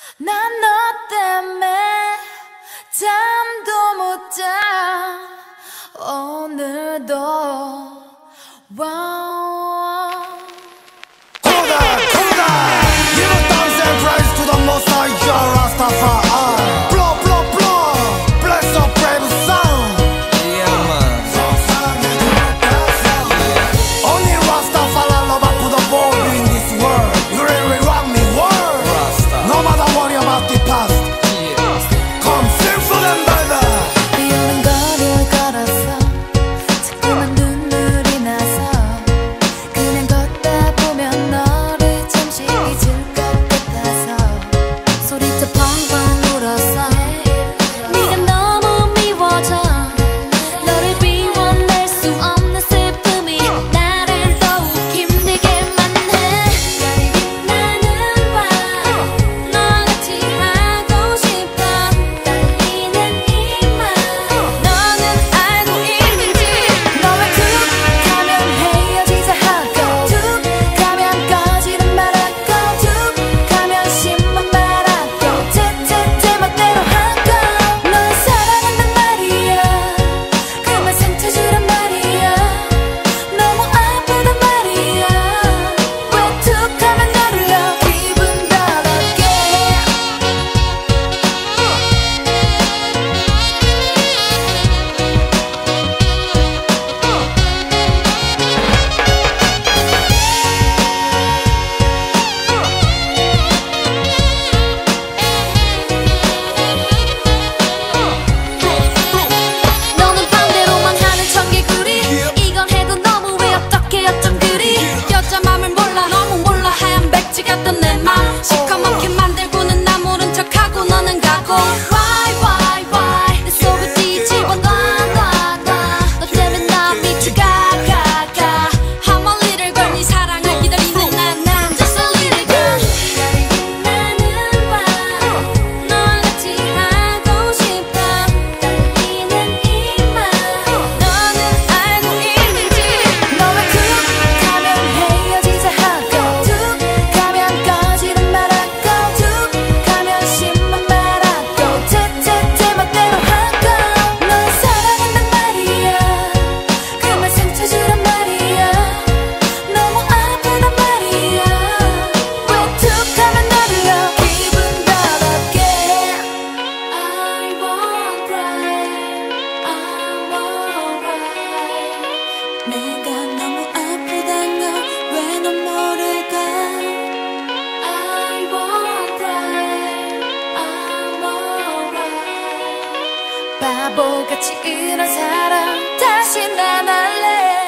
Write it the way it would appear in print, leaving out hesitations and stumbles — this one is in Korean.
난 너 때문에 잠도 못 자 오늘도 Koda, Koda, you don't dance and praise to the Most High Jah Rastafari. Blow, blow, blow, bless the brave sound. Yeah, man. Only Rastafari love up to the world in this world. You really rock me world. Rasta. No matter worry about the past. Come sing for them, baby. 비오는 거리를 걸어서 자꾸만 눈물이 나서 그냥 걷다 보면 너를 잠시 잊을 것 같아서 소리쳐 펑펑 울었어. 네가 너무 미워져. 너를 비워낼 수 없는 슬픔이 나를 더욱 힘들게 만해. 나는 봐 너같이 하고 싶어. 떨리는 이맘 너는 알고 있는지. 너 왜 툭 하면 헤어지자 하고 툭 하면 꺼지는 말하고 툭 하면 심한 말하고 제 멋대로 하고 널 사랑한단 말이야. 그만 상처 주란 말이야. 너무 아프단 말이야. 왜 툭 하면 너를요 기분 더럽게. 너는 반대로만 하는 청개구리. 이건 해도 너무 왜 어떻게 어쩜 그리. 여자 맘을 몰라 너무 몰라. 하얀 백지 같던 내 맘 시커멓게 만들고는 나 모른 척하고 너는 가고. Why 내 속을 뒤집어 놔. 너 때문에 나 미쳐가. I'm a little girl 네 사랑을 기다리는 난 just a little girl. 나는 봐 너같이 하고 싶어. 떨리는 이맘 너는 알고 있는지. 너 왜 툭 하면 헤어지자 하고 툭 하면 꺼지는 말하고 툭 하면 심한 말하고 제 멋대로 하고 널 사랑한단 말이야. 그만 상처 주란 말이야. 너무 아프단 말이야. 왜 툭 하면 너를요 기분 더럽게. I won't cry. I'm alright. 내가 너무 아프단 걸 왜 넌 모를까. I won't cry. I'm alright. 바보같이 이런 사랑 다시 난 할래.